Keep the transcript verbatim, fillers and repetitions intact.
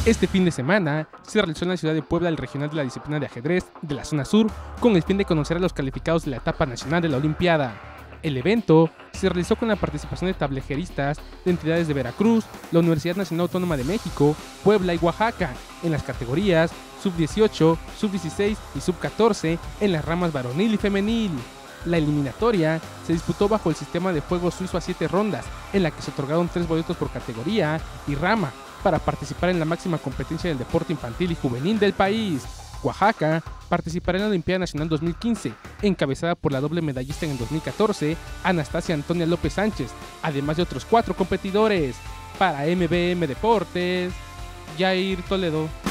Este fin de semana se realizó en la ciudad de Puebla el regional de la disciplina de ajedrez de la zona sur con el fin de conocer a los calificados de la etapa nacional de la Olimpiada. El evento se realizó con la participación de tablejeristas de entidades de Veracruz, la Universidad Nacional Autónoma de México, Puebla y Oaxaca, en las categorías sub dieciocho, sub dieciséis y sub catorce en las ramas varonil y femenil. La eliminatoria se disputó bajo el sistema de juego suizo a siete rondas, en la que se otorgaron tres boletos por categoría y rama para participar en la máxima competencia del deporte infantil y juvenil del país. Oaxaca participará en la Olimpiada Nacional dos mil quince, encabezada por la doble medallista en el dos mil catorce, Anastasia Antonia López Sánchez, además de otros cuatro competidores. Para M B M Deportes, Jair Toledo.